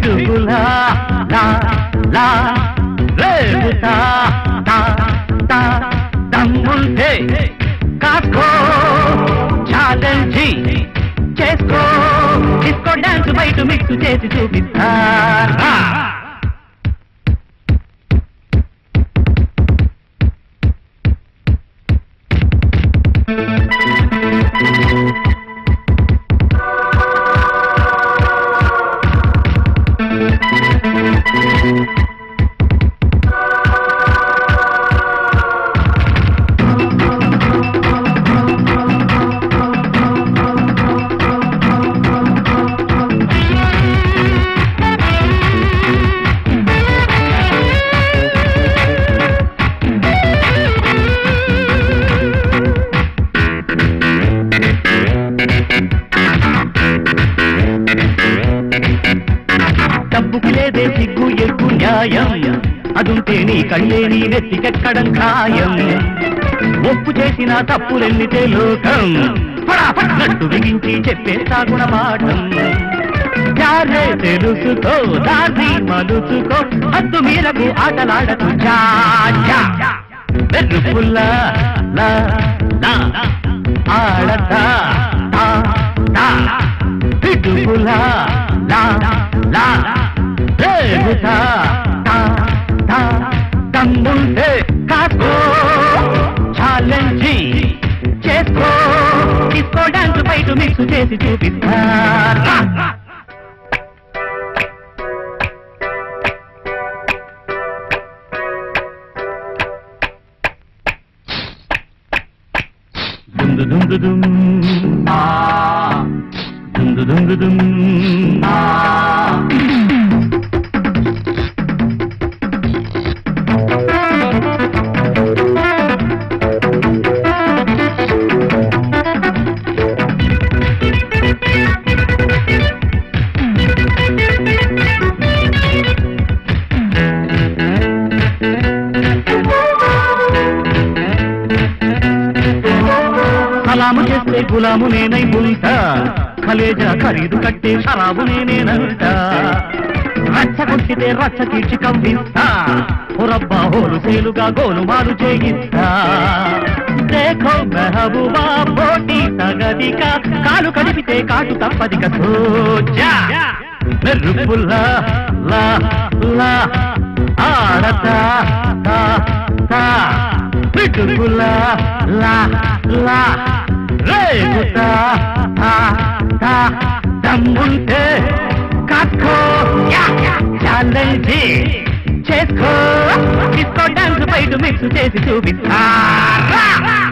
పిడుగులా లా లా రేగుతా తా తా దమ్ముంటే కాకో ఛాలెంజ్ చేసుకో డిస్కో డాన్స్ బయట మిక్స్ చేసి చూపిస్తా అదుంటే నీ కళ్ళే నీ నెత్తికెక్కడం ఖాయం ఒప్పు చేసిన తప్పులెన్నితే లోకం నట్టు బిగించి చెప్పేస్తా గుణపాఠం చారే తెలుసుకో దారి మలుచుకో హద్దు మీరకు ఆటలాడకు మెరుపుల్లా లా లా ఆడతా పిడుగులా లా లా రేగుతా దమ్ముంటే కాకో ఛాలెంజ్ చేసుకో డిస్కో డాన్స్ బయట మిక్స్ చేసి చూపిస్తా దుందు దుందు దుమ్ దుందు దుందు దుమ్ సలాము చేస్తే గులాము నేనై ఉంటా కలేజా ఖరీదు కట్టే షరాబు నేనేనంటా రచ్చ కొట్టితే రచ్చ తీర్చి కంపిస్తా హోరబ్బా హోలు సేలుగా గోలుమాలు చేయిస్తా దేఖో మెహబూబా పోటీ తగదిక కాలు కడిపితే కాటు తప్పదిక సోజా మెరుపుల్లా లా లా ఆడతా తా తా పిడుగులా లా లా రేగుతా తా తా దమ్ముంటే కాకో ఛాలెంజ్ చేసుకో డిస్కో డాన్స్ బయట మిక్స్ చేసి చూపిస్తా